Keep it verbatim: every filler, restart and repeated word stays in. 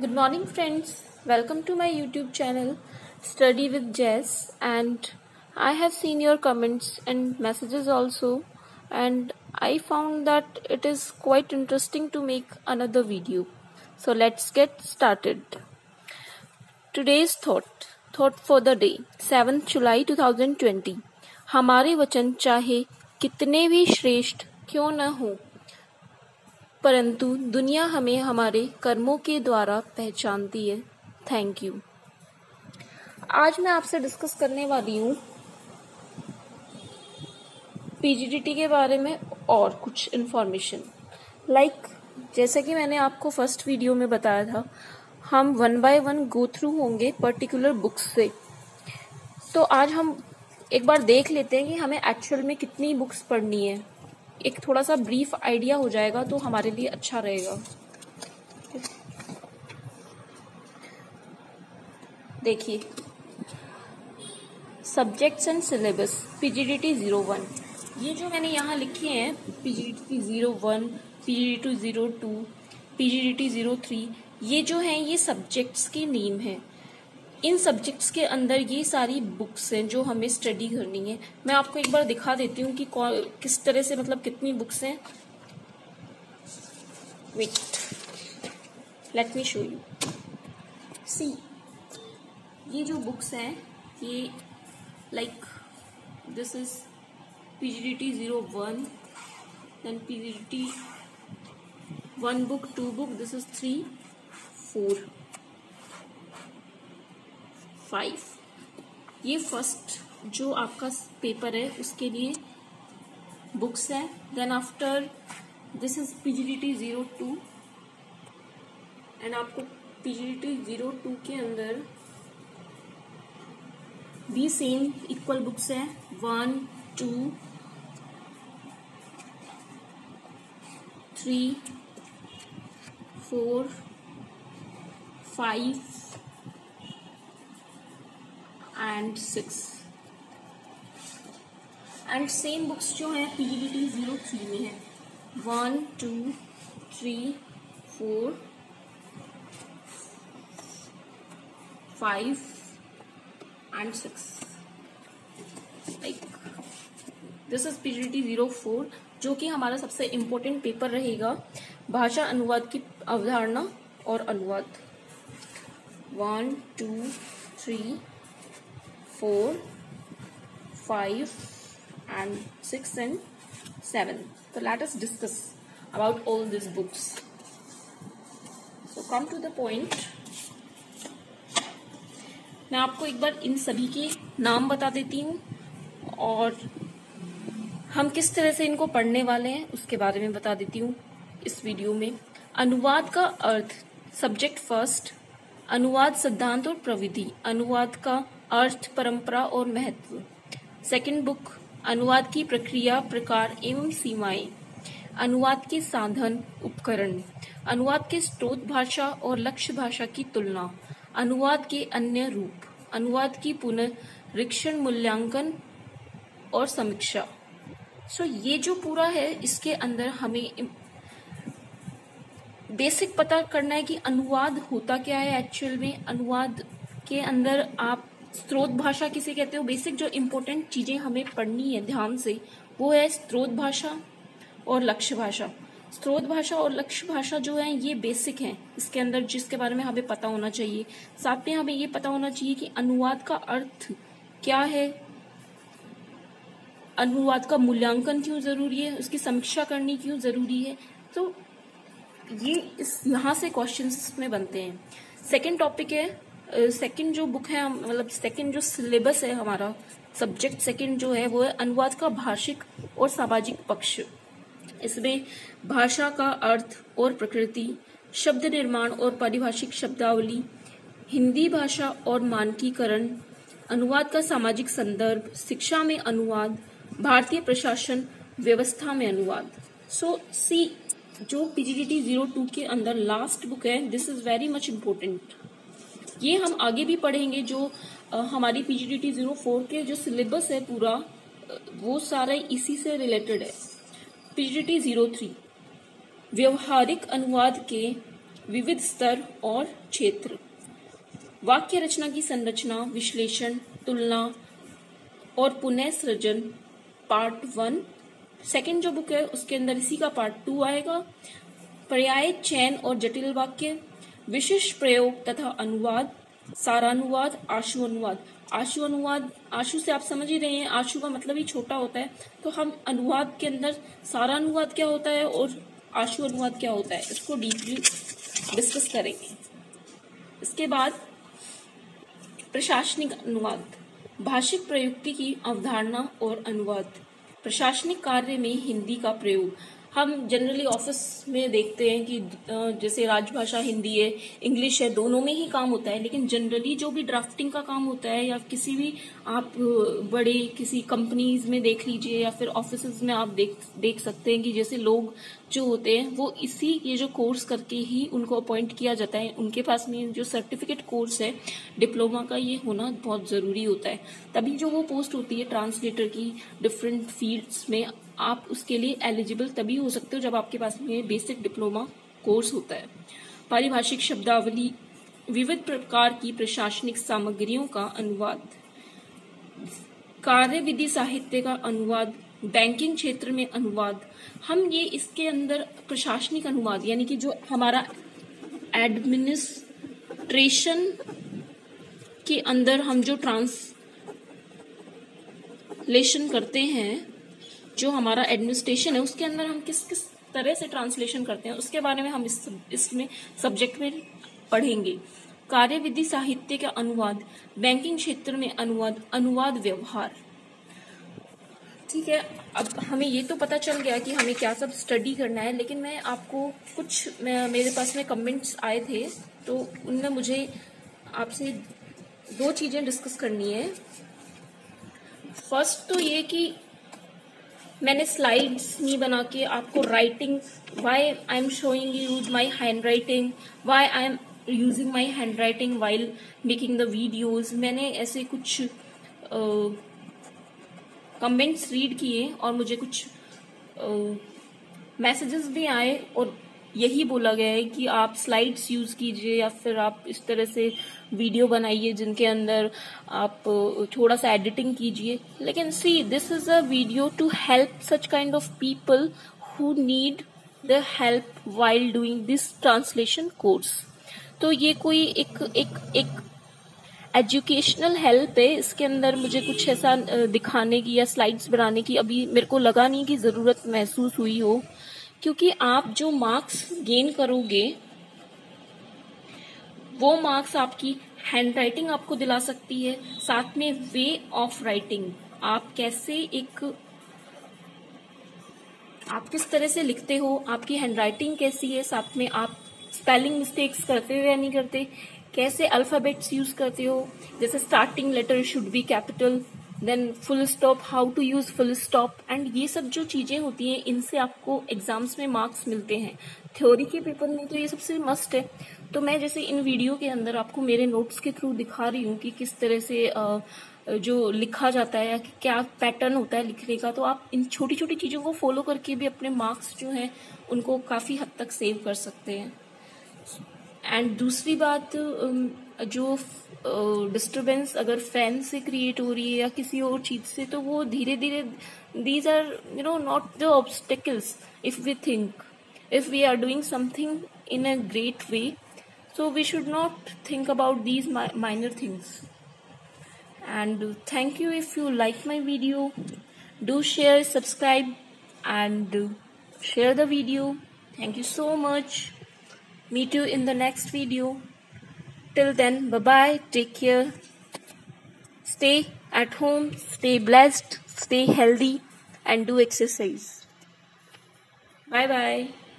Good morning, friends. Welcome to my YouTube channel, Study with Jess. And I have seen your comments and messages also, and I found that it is quite interesting to make another video. So let's get started. Today's thought thought for the day, seventh July twenty twenty. हमारे वचन चाहे कितने भी श्रेष्ठ क्यों न हो, परंतु दुनिया हमें हमारे कर्मों के द्वारा पहचानती है। Thank you. आज मैं आपसे डिस्कस करने वाली हूँ पीजीडीटी के बारे में और कुछ इन्फॉर्मेशन। लाइक जैसा कि मैंने आपको फर्स्ट वीडियो में बताया था, हम one by one go through होंगे पर्टिकुलर बुक्स से। तो आज हम एक बार देख लेते हैं कि हमें एक्चुअल में कितनी बुक्स पढ़नी है। एक थोड़ा सा ब्रीफ आइडिया हो जाएगा तो हमारे लिए अच्छा रहेगा। देखिए, subjects and syllabus PGDT zero one, ये जो मैंने यहाँ लिखे हैं PGDT zero one, PGDT zero two, PGDT zero three, ये जो हैं ये सब्जेक्ट्स की नेम है। इन सब्जेक्ट्स के अंदर ये सारी बुक्स हैं जो हमें स्टडी करनी है। मैं आपको एक बार दिखा देती हूँ कि किस तरह से, मतलब कितनी बुक्स हैं। Wait, let me show you. See, ये जो बुक्स हैं ये like this is PGDT zero one, then PGDT one book, two book, this is three, four, five. ये फर्स्ट जो आपका पेपर है उसके लिए बुक्स है। Then after this is PGDT zero two, and आपको पीजीडीटी जीरो टू के अंदर भी सेम इक्वल बुक्स है, one, two, three, four, five and six. And same books जो हैं पीजीडीटी जीरो थ्री में है, one, two, three, four, five and six. Like this is PGDT zero four, जो कि हमारा सबसे इम्पोर्टेंट पेपर रहेगा, भाषा अनुवाद की अवधारणा और अनुवाद। One, two, three, four, five, and six and seven. So let us discuss about all these books. So come to the point. मैं आपको एक बार इन सभी के नाम बता देती हूँ और हम किस तरह से इनको पढ़ने वाले हैं उसके बारे में बता देती हूँ इस वीडियो में। अनुवाद का अर्थ, सब्जेक्ट फर्स्ट, अनुवाद सिद्धांत और प्रविधि, अनुवाद का अर्थ, परंपरा और महत्व। सेकंड बुक, अनुवाद की प्रक्रिया, प्रकार एवं सीमाएं, अनुवाद के साधन, उपकरण, अनुवाद के स्रोत भाषा और लक्ष्य भाषा की तुलना, अनुवाद के अन्य रूप, अनुवाद की पुनरीक्षण, मूल्यांकन और समीक्षा। सो ये जो पूरा है इसके अंदर हमें बेसिक पता करना है कि अनुवाद होता क्या है एक्चुअल में। अनुवाद के अंदर आप स्रोत भाषा किसे कहते हो, बेसिक जो इम्पोर्टेंट चीजें हमें पढ़नी है ध्यान से वो है स्रोत भाषा और लक्ष्य भाषा। स्रोत भाषा और लक्ष्य भाषा जो है ये बेसिक हैं इसके अंदर, जिसके बारे में हमें पता होना चाहिए। साथ में हमें ये पता होना चाहिए कि अनुवाद का अर्थ क्या है, अनुवाद का मूल्यांकन क्यों जरूरी है, उसकी समीक्षा करनी क्यों जरूरी है। तो ये इस यहाँ से क्वेश्चंस में बनते हैं। सेकेंड टॉपिक है, सेकंड uh, जो बुक है, मतलब सेकंड जो सिलेबस है हमारा, सब्जेक्ट सेकंड जो है वो है अनुवाद का भाषिक और सामाजिक पक्ष। इसमें भाषा का अर्थ और प्रकृति, शब्द निर्माण और पारिभाषिक शब्दावली, हिंदी भाषा और मानकीकरण, अनुवाद का सामाजिक संदर्भ, शिक्षा में अनुवाद, भारतीय प्रशासन व्यवस्था में अनुवाद। सो सी, जो पीजीडीटी जीरो टू के अंदर लास्ट बुक है, this is very much important. ये हम आगे भी पढ़ेंगे। जो आ, हमारी पीजीडीटी जीरो फोर के जो सिलेबस है पूरा, वो सारा इसी से रिलेटेड है। पीजीडीटी जीरो थ्री, व्यवहारिक अनुवाद के विविध स्तर और क्षेत्र। वाक्य रचना की संरचना, विश्लेषण, तुलना और पुनः सृजन पार्ट वन। सेकंड जो बुक है उसके अंदर इसी का पार्ट टू आएगा। पर्याय, चयन और जटिल वाक्य, विशिष्ट प्रयोग तथा अनुवाद, सारानुवाद, आशु अनुवाद। आशु अनुवाद, आशु से आप समझ ही रहे हैं, आशु का मतलब ही छोटा होता है, तो हम अनुवाद के अंदर सारानुवाद क्या होता है और आशु अनुवाद क्या होता है इसको डीपली डिस्कस करेंगे। इसके बाद प्रशासनिक अनुवाद, भाषिक प्रयुक्ति की अवधारणा और अनुवाद। प्रशासनिक कार्य में हिंदी का प्रयोग, हम जनरली ऑफिस में देखते हैं कि जैसे राजभाषा हिंदी है, इंग्लिश है, दोनों में ही काम होता है, लेकिन जनरली जो भी ड्राफ्टिंग का काम होता है या किसी भी आप बड़े किसी कंपनीज में देख लीजिए या फिर ऑफिसेज में आप देख देख सकते हैं कि जैसे लोग जो होते हैं वो इसी ये जो कोर्स करके ही उनको अपॉइंट किया जाता है। उनके पास में जो सर्टिफिकेट कोर्स है डिप्लोमा का, ये होना बहुत जरूरी होता है, तभी जो वो पोस्ट होती है ट्रांसलेटर की डिफरेंट फील्ड्स में, आप उसके लिए एलिजिबल तभी हो सकते हो जब आपके पास में बेसिक डिप्लोमा कोर्स होता है। पारिभाषिक शब्दावली, विविध प्रकार की प्रशासनिक सामग्रियों का अनुवाद, कार्यविधि साहित्य का अनुवाद, बैंकिंग क्षेत्र में अनुवाद। हम ये इसके अंदर प्रशासनिक अनुवाद यानी कि जो हमारा एडमिनिस्ट्रेशन के अंदर हम जो ट्रांसलेशन करते हैं, जो हमारा एडमिनिस्ट्रेशन है उसके अंदर हम किस किस तरह से ट्रांसलेशन करते हैं उसके बारे में हम इस इसमें सब्जेक्ट में पढ़ेंगे। कार्यविधि साहित्य का अनुवाद, बैंकिंग क्षेत्र में अनुवाद, अनुवाद व्यवहार। ठीक है, अब हमें ये तो पता चल गया कि हमें क्या सब स्टडी करना है, लेकिन मैं आपको कुछ मैं, मेरे पास में कमेंट्स आए थे तो उनमें मुझे आपसे दो चीजें डिस्कस करनी है। फर्स्ट तो ये कि मैंने स्लाइड्स नहीं बना के आपको writing, why I am showing you my hand writing, why I am using my hand writing while making the videos. मैंने ऐसे कुछ कमेंट्स uh, रीड किए और मुझे कुछ मैसेजेस uh, भी आए और यही बोला गया है कि आप स्लाइड्स यूज कीजिए या फिर आप इस तरह से वीडियो बनाइए जिनके अंदर आप थोड़ा सा एडिटिंग कीजिए। लेकिन see, this is a video to help such kind of people who need the help while doing this translation course. तो ये कोई एक एक एक एजुकेशनल हेल्प है, इसके अंदर मुझे कुछ ऐसा दिखाने की या स्लाइड्स बनाने की अभी मेरे को लगा नहीं कि जरूरत महसूस हुई हो, क्योंकि आप जो मार्क्स गेन करोगे वो मार्क्स आपकी हैंड राइटिंग आपको दिला सकती है, साथ में वे ऑफ राइटिंग, आप कैसे एक आप किस तरह से लिखते हो, आपकी हैंड राइटिंग कैसी है, साथ में आप स्पेलिंग मिस्टेक्स करते हो या नहीं करते, कैसे अल्फाबेट्स यूज करते हो, जैसे starting letter should be capital, then full stop, how to use full stop, and ये सब जो चीजें होती हैं इनसे आपको एग्जाम्स में मार्क्स मिलते हैं। थ्योरी के पेपर में तो ये सबसे मस्ट है। तो मैं जैसे इन वीडियो के अंदर आपको मेरे नोट्स के थ्रू दिखा रही हूँ कि किस तरह से जो लिखा जाता है या क्या पैटर्न होता है लिखने का, तो आप इन छोटी छोटी चीजों को फॉलो करके भी अपने मार्क्स जो हैं उनको काफी हद तक सेव कर सकते हैं। एंड दूसरी बात, जो डिस्टरबेंस अगर फैन से क्रिएट हो रही है या किसी और चीज से, तो वो धीरे धीरे, these are you know not the obstacles if we think, if we are doing something in a great way, so we should not think about these mi minor things. And thank you if you like my video. Do share, subscribe and share the video. Thank you so much. Meet you in the next video. Till then, bye bye, take care, stay at home, stay blessed, stay healthy and do exercise. Bye bye.